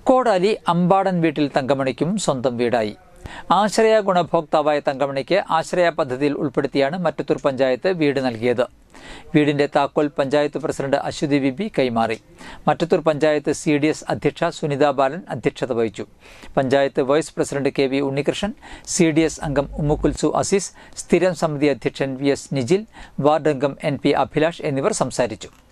കോടാലി അമ്പാടൻ വീട്ടിൽ തങ്കമണിക്കും സ്വന്തം വീടായി. ആശ്രയ ഗുണഭോക്താവായ തങ്കമണിക്ക് ആശ്രയ പദ്ധതിയിൽ ഉൾപ്പെടുത്തിയാണ് മറ്റത്തൂർ പഞ്ചായത്ത് വീട് നൽകിയത്. വീടിന്റെ താക്കോൽ പഞ്ചായത്ത് പ്രസിഡന്റ് അശ്വതി ബിബി കൈമാറി. മറ്റത്തൂർ പഞ്ചായത്ത് CDS അധ്യക്ഷ സുനിത ബാലൻ അധ്യക്ഷത വഹിച്ചു. Panchayat vice president KV Unnikrishnan, CDS അംഗം ഉമ്മുക്കുൽസു അസീസ്, സ്ഥിരം സമിതി അധ്യക്ഷൻ VS നിജിൽ, വാർഡ് അംഗം NP അഭിലാഷ് എന്നിവർ സംസാരിച്ചു.